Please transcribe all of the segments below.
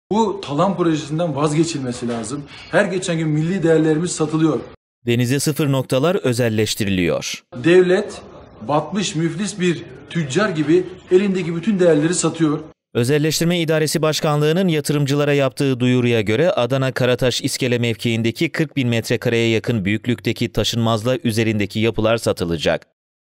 Bu talan projesinden vazgeçilmesi lazım. Her geçen gün milli değerlerimiz satılıyor. Denize sıfır noktalar özelleştiriliyor. Devlet batmış müflis bir tüccar gibi elindeki bütün değerleri satıyor. Özelleştirme İdaresi Başkanlığı'nın yatırımcılara yaptığı duyuruya göre Adana Karataş İskele mevkiindeki 40.000 metrekareye yakın büyüklükteki taşınmazla üzerindeki yapılar satılacak.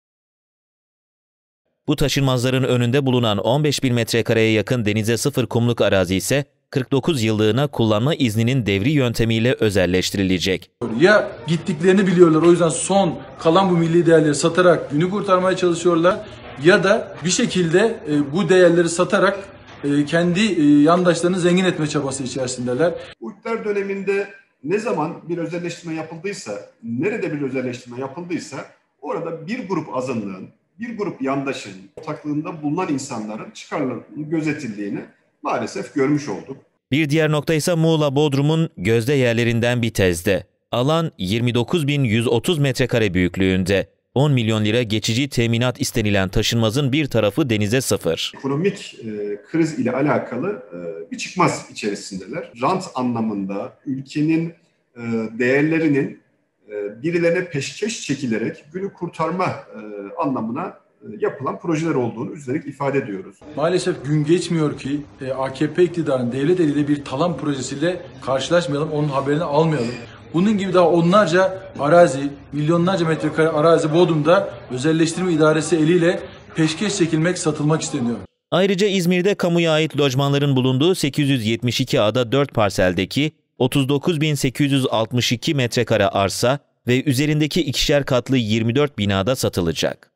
Bu taşınmazların önünde bulunan 15.000 metrekareye yakın denize sıfır kumluk arazi ise 49 yıllığına kullanma izninin devri yöntemiyle özelleştirilecek. Ya gittiklerini biliyorlar, o yüzden son kalan bu milli değerleri satarak günü kurtarmaya çalışıyorlar, ya da bir şekilde bu değerleri satarak kendi yandaşlarını zengin etme çabası içerisindeler. Bu iktidar döneminde ne zaman bir özelleştirme yapıldıysa, nerede bir özelleştirme yapıldıysa orada bir grup azınlığın, bir grup yandaşın ortaklığında bulunan insanların çıkarlarının gözetildiğini maalesef görmüş olduk. Bir diğer nokta ise Muğla Bodrum'un gözde yerlerinden Bitez'de. Alan 29.130 metrekare büyüklüğünde. 10 milyon lira geçici teminat istenilen taşınmazın bir tarafı denize sıfır. Ekonomik kriz ile alakalı bir çıkmaz içerisindeler. Rant anlamında ülkenin değerlerinin birilerine peşkeş çekilerek günü kurtarma anlamına yapılan projeler olduğunu üzülerek ifade ediyoruz. Maalesef gün geçmiyor ki AKP iktidarının devlet eliyle bir talan projesiyle karşılaşmayalım, onun haberini almayalım. Bunun gibi daha onlarca arazi, milyonlarca metrekare arazi Bodrum'da özelleştirme idaresi eliyle peşkeş çekilmek, satılmak isteniyor. Ayrıca İzmir'de kamuya ait lojmanların bulunduğu 872 ada 4 parseldeki 39.862 metrekare arsa ve üzerindeki ikişer katlı 24 binada satılacak.